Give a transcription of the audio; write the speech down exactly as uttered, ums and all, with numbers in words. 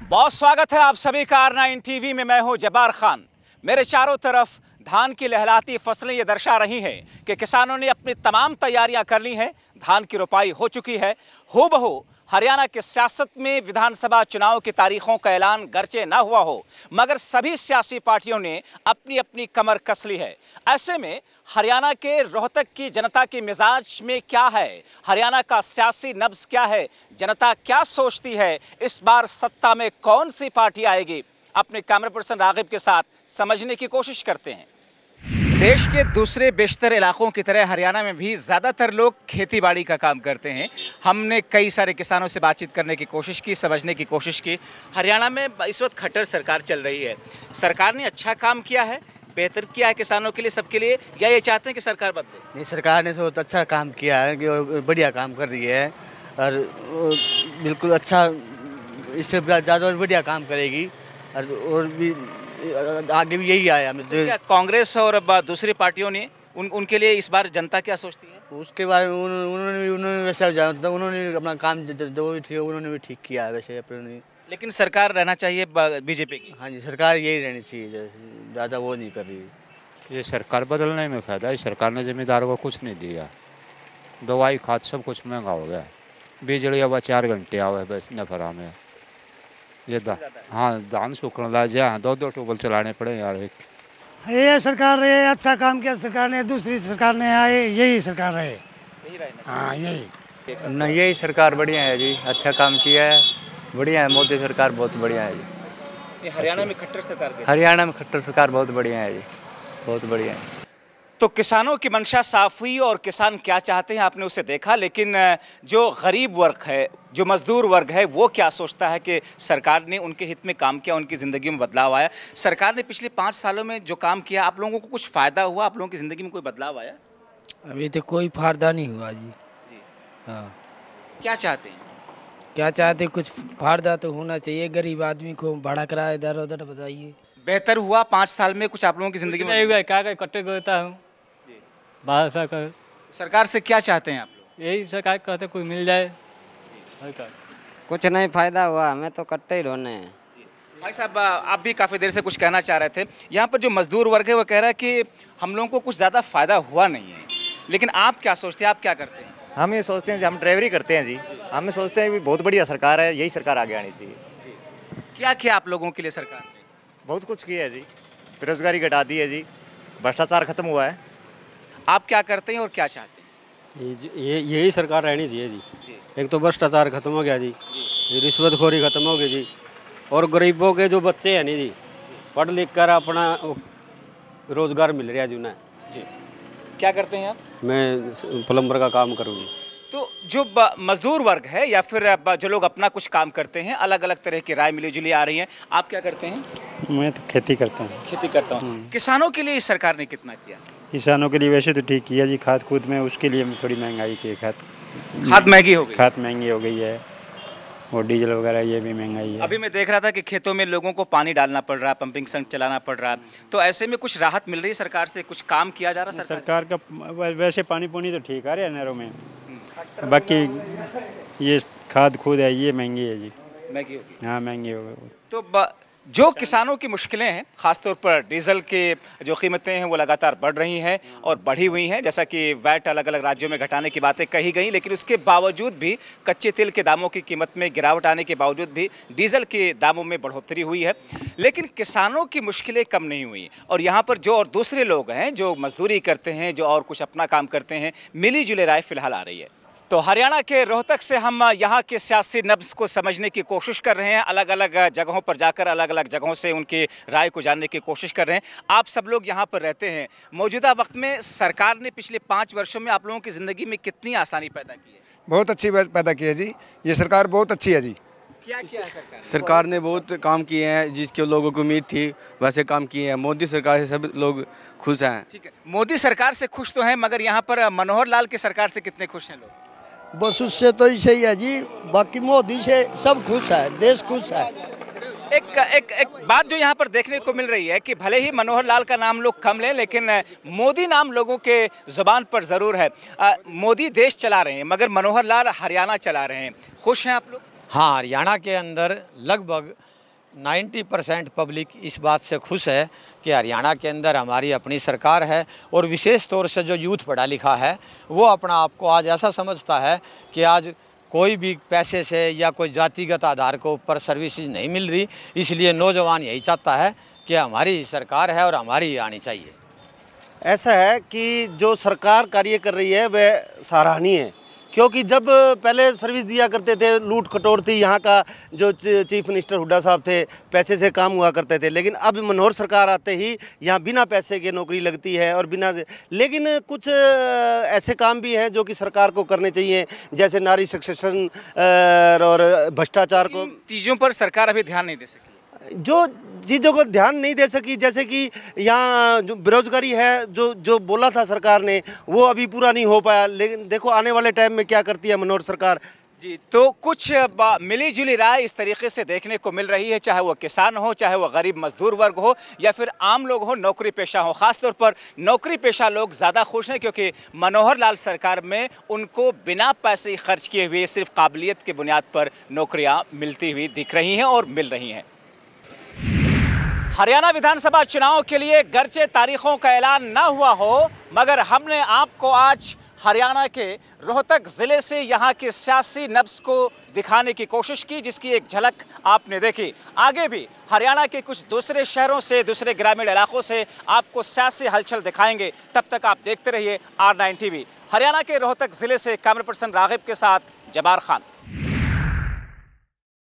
बहुत स्वागत है आप सभी का आर नाइन टीवी में। मैं हूं जब्बार खान। मेरे चारों तरफ धान की लहलहाती फसलें ये दर्शा रही हैं कि किसानों ने अपनी तमाम तैयारियां कर ली हैं। धान की रोपाई हो चुकी है। हूबहू हरियाणा की सियासत में विधानसभा चुनाव की तारीखों का ऐलान गरचे ना हुआ हो, मगर सभी सियासी पार्टियों ने अपनी अपनी कमर कस ली है। ऐसे में हरियाणा के रोहतक की जनता के मिजाज में क्या है, हरियाणा का सियासी नब्ज क्या है, जनता क्या सोचती है, इस बार सत्ता में कौन सी पार्टी आएगी, अपने कैमरा पर्सन रागिब के साथ समझने की कोशिश करते हैं। देश के दूसरे बेशतर इलाकों की तरह हरियाणा में भी ज़्यादातर लोग खेती बाड़ी का काम करते हैं। हमने कई सारे किसानों से बातचीत करने की कोशिश की, समझने की कोशिश की। हरियाणा में इस वक्त खट्टर सरकार चल रही है। सरकार ने अच्छा काम किया है, बेहतर किया है किसानों के लिए, सबके लिए, या ये चाहते हैं कि सरकार बदले? नहीं, सरकार ने बहुत अच्छा काम किया है कि बढ़िया काम कर रही है और बिल्कुल अच्छा, इससे ज़्यादा और बढ़िया काम करेगी और और भी आगे भी यही आया। क्या कांग्रेस और दूसरी पार्टियों ने उन उनके लिए इस बार जनता क्या सोचती है? उसके बारे में उन्होंने भी उन्होंने वैसे उन्होंने अपना काम जो भी थे उन्होंने भी ठीक किया है वैसे अपने। लेकिन सरकार रहना चाहिए बीजेपी की। हाँ जी, सरकार यही रहनी चाहिए, ज़्यादा वो नहीं कर रही। ये सरकार बदलने में फ़ायदा है। सरकार ने ज़मींदारों को कुछ नहीं दिया, दवाई खाद सब कुछ महंगा हो गया। बिजली अब चार घंटे आवे बस नफरा में। ये दा, हाँ धान सूखने लग जाए, दो दो ट्यूबल चलाने पड़े यार। एक ये सरकार रहे, अच्छा काम किया सरकार ने, दूसरी सरकार ने आए, यही सरकार रहे। यही रहे हाँ यही नहीं, यही सरकार बढ़िया है जी, अच्छा काम किया है, बढ़िया है। मोदी सरकार बहुत बढ़िया है जी। ये हरियाणा में खट्टर सरकार, हरियाणा में खट्टर सरकार बहुत बढ़िया है जी, बहुत बढ़िया है। तो किसानों की मंशा साफ हुई और किसान क्या चाहते हैं आपने उसे देखा। लेकिन जो गरीब वर्ग है, जो मजदूर वर्ग है, वो क्या सोचता है कि सरकार ने उनके हित में काम किया, उनकी ज़िंदगी में बदलाव आया। सरकार ने पिछले पाँच सालों में जो काम किया, आप लोगों को कुछ फ़ायदा हुआ, आप लोगों की ज़िंदगी में कोई बदलाव आया? अभी तो कोई फायदा नहीं हुआ जी। जी हाँ, क्या चाहते हैं? क्या चाहते, कुछ फायदा तो होना चाहिए। गरीब आदमी को भाड़ा किराया इधर उधर बताइए। बेहतर हुआ पाँच साल में कुछ आप लोगों की ज़िंदगी में? हुआ, क्या कट्टे करता हूँ बाहर सरकार। सरकार से क्या चाहते हैं आप लोग? यही सरकार कहते कोई मिल जाए। कुछ नहीं फायदा हुआ, हमें तो कट्टे ही ढोने हैं। भाई साहब, आप भी काफ़ी देर से कुछ कहना चाह रहे थे। यहाँ पर जो मजदूर वर्ग है वो कह रहा है कि हम लोगों को कुछ ज़्यादा फ़ायदा हुआ नहीं है, लेकिन आप क्या सोचते हैं, आप क्या करते हैं? हम ये सोचते हैं, हम ड्राइवरी करते हैं जी, हम सोचते हैं कि बहुत बढ़िया सरकार है, यही सरकार आगे आनी चाहिए जी। क्या किया आप लोगों के लिए सरकार ने? बहुत कुछ किया है जी, बेरोजगारी घटा दी है जी, भ्रष्टाचार खत्म हुआ है। आप क्या करते हैं और क्या चाहते हैं? ये ये यही सरकार रहनी चाहिए जी, जी। एक तो भ्रष्टाचार खत्म हो गया जी, जी। रिश्वतखोरी खत्म हो गई जी, और गरीबों के जो बच्चे हैं नहीं जी, पढ़ लिख कर अपना रोजगार मिल रहा है जी उन्हें। जी, क्या करते हैं आप? मैं प्लम्बर का काम करूँ जी। तो जो मजदूर वर्ग है या फिर जो लोग अपना कुछ काम करते हैं, अलग अलग तरह की राय मिली जुली आ रही है। आप क्या करते हैं? मैं तो खेती करता हूँ। खेती करता हूँ। किसानों के लिए इस सरकार ने कितना किया? किसानों के लिए वैसे तो ठीक किया जी, खाद खुद में उसके लिए थोड़ी महंगाई की, खाद खाद महंगी हो गई, खाद महंगी हो गई है, और डीजल वगैरह ये भी महंगाई है। अभी मैं देख रहा था कि खेतों में लोगों को पानी डालना पड़ रहा है, पंपिंग संग चलाना पड़ रहा है, तो ऐसे में कुछ राहत मिल रही है सरकार से, कुछ काम किया जा रहा है सरकार का? वैसे पानी पुनी तो ठीक आ रहा है नहरों में, बाकी ये खाद खुद है ये महंगी है जी, महंगी होगी। हाँ महंगी हो गई। तो जो किसानों की मुश्किलें हैं, ख़ासतौर पर डीजल के जो कीमतें हैं वो लगातार बढ़ रही हैं और बढ़ी हुई हैं, जैसा कि वैट अलग अलग राज्यों में घटाने की बातें कही गई, लेकिन उसके बावजूद भी कच्चे तेल के दामों की कीमत में गिरावट आने के बावजूद भी डीजल के दामों में बढ़ोतरी हुई है। लेकिन किसानों की मुश्किलें कम नहीं हुई, और यहाँ पर जो और दूसरे लोग हैं जो मजदूरी करते हैं, जो और कुछ अपना काम करते हैं, मिली जुली राय फिलहाल आ रही है। तो हरियाणा के रोहतक से हम यहाँ के सियासी नब्ज़ को समझने की कोशिश कर रहे हैं, अलग अलग जगहों पर जाकर अलग अलग जगहों से उनकी राय को जानने की कोशिश कर रहे हैं। आप सब लोग यहाँ पर रहते हैं। मौजूदा वक्त में सरकार ने पिछले पाँच वर्षों में आप लोगों की ज़िंदगी में कितनी आसानी पैदा की है? बहुत अच्छी पैदा की है जी, ये सरकार बहुत अच्छी है जी। क्या किया है सरकार? सरकार ने बहुत काम किए हैं, जिसके लोगों को उम्मीद थी वैसे काम किए हैं। मोदी सरकार से सब लोग खुश हैं। ठीक है, मोदी सरकार से खुश तो हैं, मगर यहाँ पर मनोहर लाल की सरकार से कितने खुश हैं लोग? बस उससे तो ऐसे ही है जी, बाकी मोदी से सब खुश है, देश खुश है। एक एक एक बात जो यहाँ पर देखने को मिल रही है कि भले ही मनोहर लाल का नाम लोग कम लें, लेकिन मोदी नाम लोगों के ज़ुबान पर ज़रूर है। आ, मोदी देश चला रहे हैं, मगर मनोहर लाल हरियाणा चला रहे हैं। खुश हैं आप लोग? हाँ, हरियाणा के अंदर लगभग नब्बे परसेंट पब्लिक इस बात से खुश है कि हरियाणा के अंदर हमारी अपनी सरकार है और विशेष तौर से जो यूथ पढ़ा लिखा है वो अपना आप को आज ऐसा समझता है कि आज कोई भी पैसे से या कोई जातिगत आधार के ऊपर सर्विसेज नहीं मिल रही। इसलिए नौजवान यही चाहता है कि हमारी सरकार है और हमारी ही आनी चाहिए। ऐसा है कि जो सरकार कार्य कर रही है वह सराहनीय है, क्योंकि जब पहले सर्विस दिया करते थे लूट खटोर थी, यहाँ का जो चीफ मिनिस्टर हुड्डा साहब थे पैसे से काम हुआ करते थे, लेकिन अब मनोहर सरकार आते ही यहाँ बिना पैसे के नौकरी लगती है और बिना, लेकिन कुछ ऐसे काम भी हैं जो कि सरकार को करने चाहिए, जैसे नारी सशक्तिकरण और भ्रष्टाचार को, चीज़ों पर सरकार अभी ध्यान नहीं दे सकी। जो चीज़ों को ध्यान नहीं दे सकी, जैसे कि यहाँ जो बेरोजगारी है, जो जो बोला था सरकार ने वो अभी पूरा नहीं हो पाया, लेकिन देखो आने वाले टाइम में क्या करती है मनोहर सरकार। जी, तो कुछ मिली जुली राय इस तरीके से देखने को मिल रही है, चाहे वो किसान हो, चाहे वो गरीब मजदूर वर्ग हो या फिर आम लोग हो, नौकरी पेशा हो। ख़ासतौर पर नौकरी पेशा लोग ज़्यादा खुश हैं क्योंकि मनोहर लाल सरकार में उनको बिना पैसे खर्च किए हुए सिर्फ काबिलियत की बुनियाद पर नौकरियाँ मिलती हुई दिख रही हैं और मिल रही हैं। हरियाणा विधानसभा चुनाव के लिए गर्चे तारीखों का ऐलान ना हुआ हो, मगर हमने आपको आज हरियाणा के रोहतक ज़िले से यहाँ के सियासी नब्ज़ को दिखाने की कोशिश की, जिसकी एक झलक आपने देखी। आगे भी हरियाणा के कुछ दूसरे शहरों से, दूसरे ग्रामीण इलाकों से आपको सियासी हलचल दिखाएंगे। तब तक आप देखते रहिए आर नाइन टीवी। हरियाणा के रोहतक ज़िले से कैमरा पर्सन रागिब के साथ जबार खान।